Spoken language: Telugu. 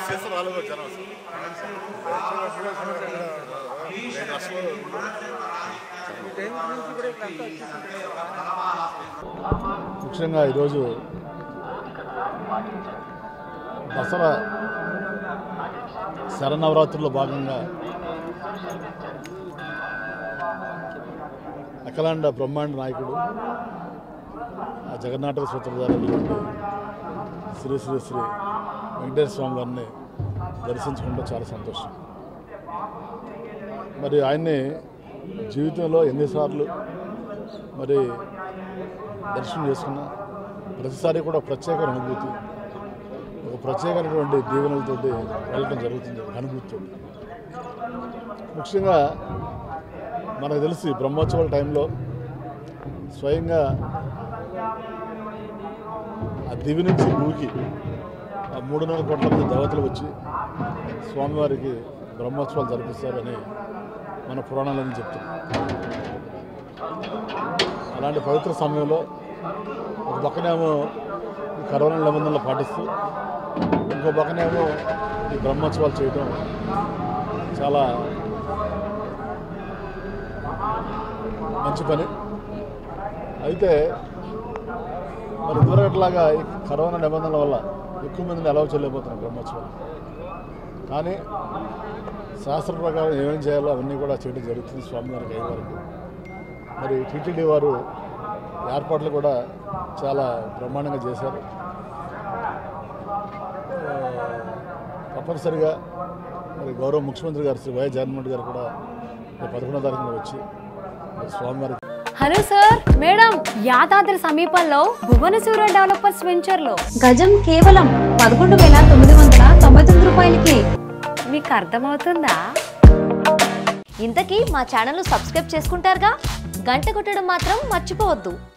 ముఖ్యంగా ఈరోజు దసరా శరన్నవరాత్రుల్లో భాగంగా అఖిలాండ బ్రహ్మాండ నాయకుడు ఆ జగన్నాటక సూత్రధారులు శ్రీ శ్రీ శ్రీ వెంకటేశ్వర స్వామి వారిని దర్శించుకుంటే చాలా సంతోషం. మరి ఆయన్ని జీవితంలో ఎన్నిసార్లు మరి దర్శనం చేసుకున్నా ప్రతిసారి కూడా ప్రత్యేక అనుభూతి, ఒక ప్రత్యేకమైనటువంటి దీవెనలతో వెళ్ళడం జరుగుతుంది అనుభూతితో. ముఖ్యంగా మనకు తెలిసి బ్రహ్మోత్సవాల టైంలో స్వయంగా ఆ దివి నుంచి భూకి ఆ 3.5 కోట్ల మంది దేవతలు వచ్చి స్వామివారికి బ్రహ్మోత్సవాలు జరిపిస్తారని మన పురాణాలని చెప్తున్నాం. అలాంటి పవిత్ర సమయంలో ఒక పక్కనేమో కరోనా నిబంధనలు పాటిస్తూ ఇంకో పక్కనేమో ఈ బ్రహ్మోత్సవాలు చేయడం చాలా మంచి పని. అయితే మరి ఇదివరకట్లాగా ఈ కరోనా నిబంధనల వల్ల ఎక్కువ మందిని అలౌ చేయలేకపోతున్నారు బ్రహ్మోత్సవాలు. కానీ శాస్త్ర ప్రకారం ఏమేం చేయాలో అవన్నీ కూడా చేయడం జరుగుతుంది స్వామివారికి అయ్యేవారికి. మరి టీటీడీ వారు ఏర్పాట్లు కూడా చాలా బ్రహ్మాండంగా చేశారు. తప్పనిసరిగా మరి గౌరవ ముఖ్యమంత్రి గారు శ్రీ వైఎస్ జగన్మోహన్ గారు కూడా 11వ తారీఖున వచ్చి స్వామివారికి. హలో సార్, మేడం, యాదాద్రి సమీపంలో భువనసూర డెవలపర్స్ వెంచర్ లో గజం కేవలం 11,999 రూపాయలకి. మీకు అర్థమవుతుందా? ఇంతకీ మా ఛానల్ సబ్స్క్రైబ్ చేసుకుంటారుగా, గంట కొట్టడం మాత్రం మర్చిపోవద్దు.